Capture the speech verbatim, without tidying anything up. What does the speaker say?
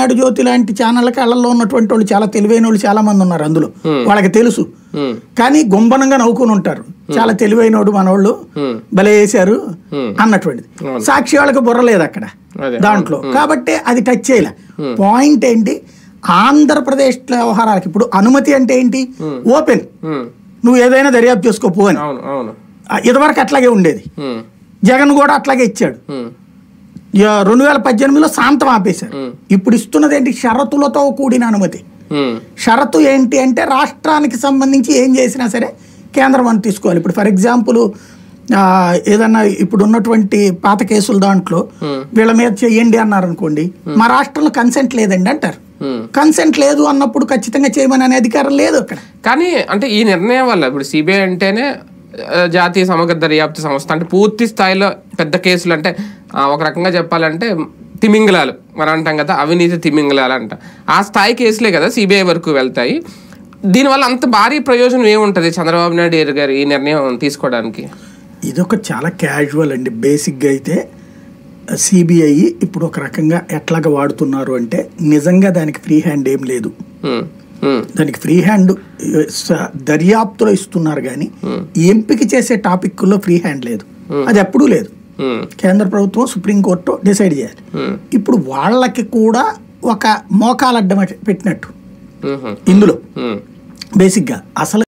ఈనాడు జ్యోతి లాంటి ఛానళ్ళకి అళ్ళల్లో ఉన్నటువంటి వాళ్ళు చాలా తెలివైన వాళ్ళు చాలా మంది ఉన్నారు అందులో, వాళ్ళకి తెలుసు. కానీ గుంబనంగా నవ్వుకుని ఉంటారు, చాలా తెలివైనోడు మనోళ్ళు భలే వేశారు అన్నటువంటిది. సాక్షి వాళ్ళకి బుర్ర లేదు అక్కడ దాంట్లో, కాబట్టి అది టచ్ చేయలే. పాయింట్ ఏంటి, ఆంధ్రప్రదేశ్ వ్యవహారాలకి ఇప్పుడు అనుమతి అంటే ఏంటి, ఓపెన్, నువ్వు ఏదైనా దర్యాప్తు చేసుకోపో అని. ఇదివరకు అట్లాగే ఉండేది, జగన్ కూడా అట్లాగే ఇచ్చాడు. రెండు వేల పద్దెనిమిదిలో శాంతం ఆపేశారు. ఇప్పుడు ఇస్తున్నది ఏంటి, షరతులతో కూడిన అనుమతి. షరతు ఏంటి అంటే రాష్ట్రానికి సంబంధించి ఏం చేసినా సరే కేంద్రం అని తీసుకోవాలి. ఇప్పుడు ఫర్ ఎగ్జాంపుల్ ఏదన్నా ఇప్పుడు ఉన్నటువంటి పాత కేసుల దాంట్లో వీళ్ళ మీద చెయ్యండి అన్నారు అనుకోండి, మా రాష్ట్రంలో కన్సెంట్ లేదండి అంటారు. కన్సెంట్ లేదు అన్నప్పుడు ఖచ్చితంగా చేయమని అనే అధికారం లేదు అక్కడ. కానీ అంటే ఈ నిర్ణయం వల్ల ఇప్పుడు సిబిఐ అంటేనే జాతీయ సమగ్ర దర్యాప్తు సంస్థ, అంటే పూర్తి స్థాయిలో పెద్ద కేసులు, అంటే ఒక రకంగా చెప్పాలంటే తిమింగలాలు మనం అంటాం కదా, అవినీతి తిమింగలాలు అంట, ఆ స్థాయి కేసులే కదా సిబిఐ వరకు వెళ్తాయి. దీనివల్ల అంత భారీ ప్రయోజనం ఏముంటుంది చంద్రబాబు నాయుడు గారు ఈ నిర్ణయం తీసుకోవడానికి? ఇదొక చాలా క్యాజువల్ అండి. బేసిక్గా అయితే సిబిఐ ఇప్పుడు ఒక రకంగా ఎట్లాగా వాడుతున్నారు అంటే నిజంగా దానికి ఫ్రీ హ్యాండ్ ఏం లేదు. దానికి ఫ్రీ హ్యాండ్ దర్యాప్తులో ఇస్తున్నారు కానీ ఎంపిక చేసే టాపిక్లో ఫ్రీ హ్యాండ్ లేదు, అది ఎప్పుడూ లేదు. కేంద్ర ప్రభుత్వం సుప్రీంకోర్టు డిసైడ్ చేయాలి. ఇప్పుడు వాళ్ళకి కూడా ఒక మోకాలడ్డం పెట్టినట్టు ఇందులో బేసిక్గా అసలు